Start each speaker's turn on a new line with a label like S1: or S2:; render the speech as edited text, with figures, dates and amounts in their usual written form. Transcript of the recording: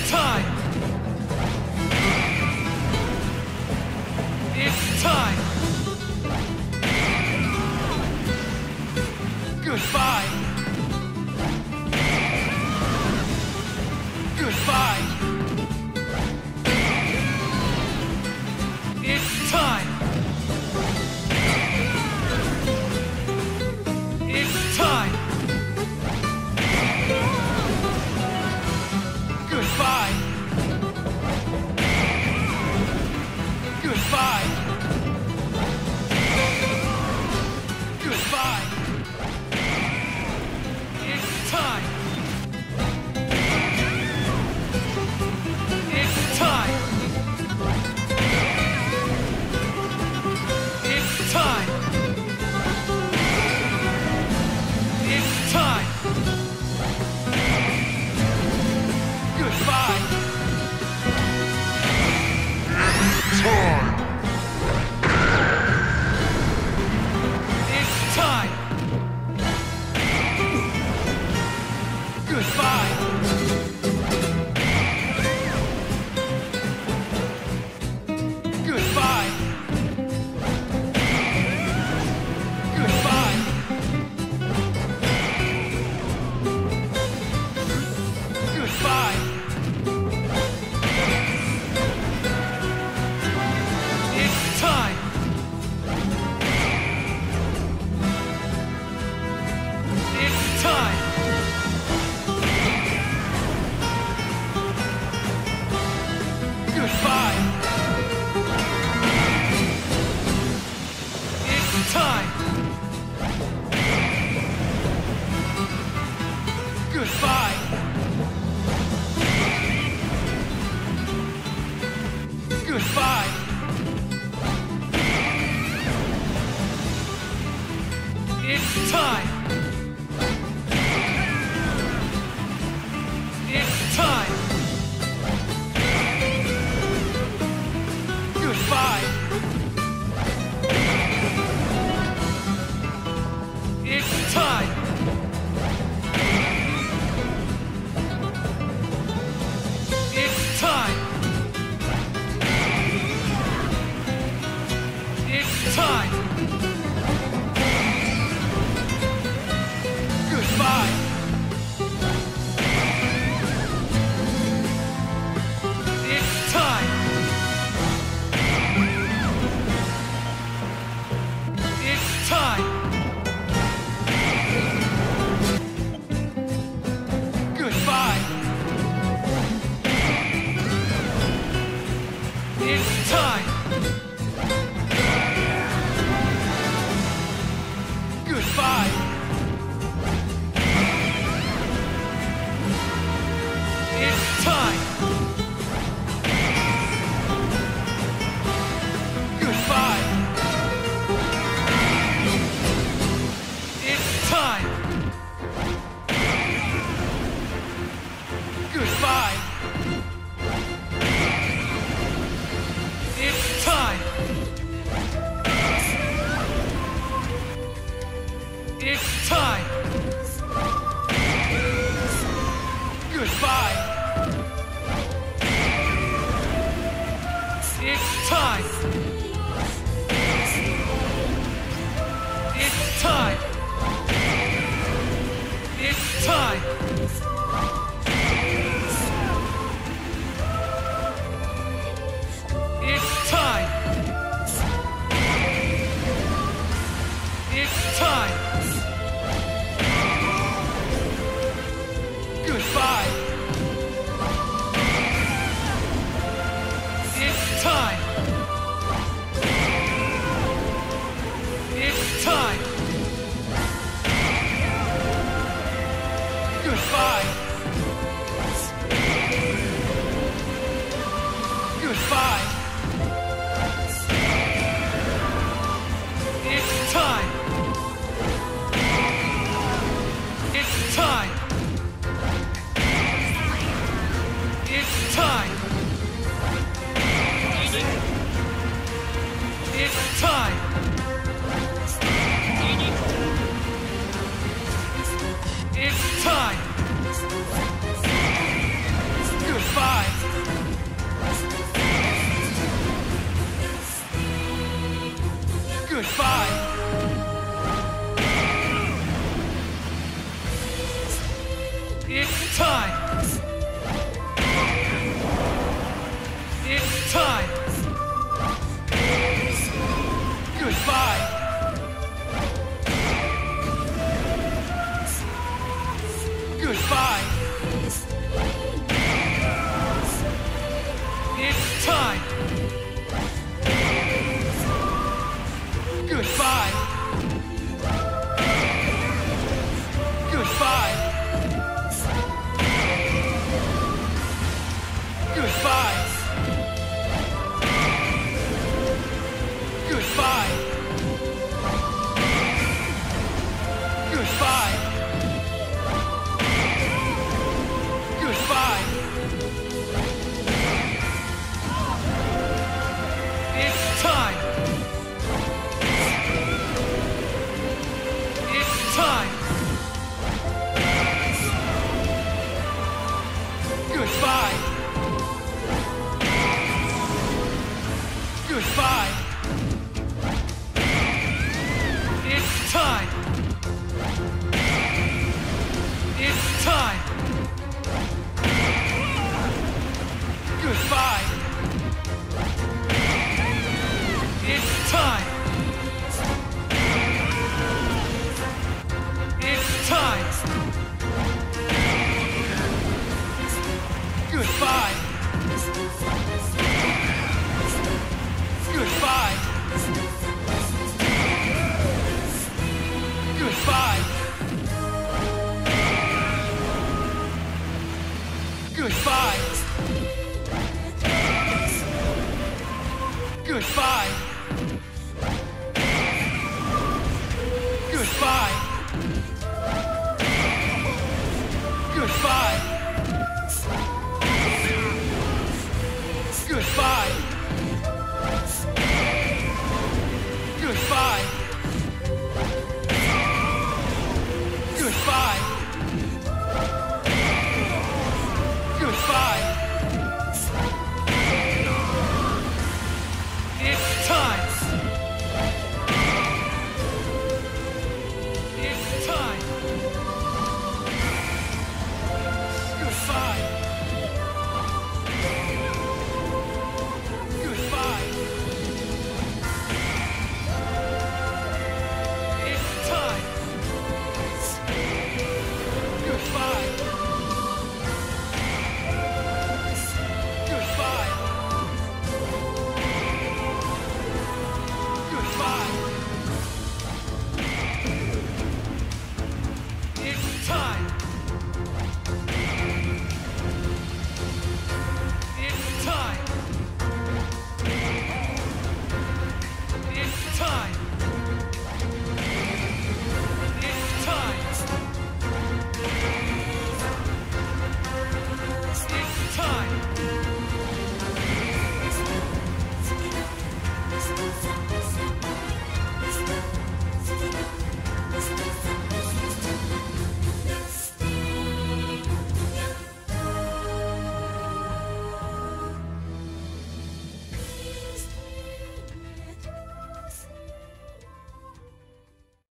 S1: It's time. It's time. Goodbye. Goodbye. It's time. It's time. Goodbye. Goodbye. Goodbye. It's time. It's time. It's time. It's time. Goodbye.
S2: Time.
S1: It's time. Goodbye. Goodbye. Goodbye. Goodbye. It's time. It's time. Goodbye. It's time. Goodbye. Goodbye. It's time. It's time. Goodbye. It's time. It's time. It's time. Goodbye. It's time. It's time. Goodbye. It's time. Goodbye. It's time. Goodbye. It's time. Goodbye. It's time. It's time. Goodbye. It's time. It's time. It's time. It's time. It's time. Goodbye. It's time. It's time. Goodbye. Goodbye. It's time. Goodbye. It's time. It's time. Goodbye. Goodbye. It's time. Goodbye. Goodbye. Goodbye. Goodbye. Goodbye. Goodbye. It's time. It's time. Goodbye. Goodbye. It's time. It's time. Goodbye. It's time. It's time. Goodbye. Goodbye. Goodbye. Goodbye. Goodbye. Goodbye. Goodbye. Goodbye. Goodbye.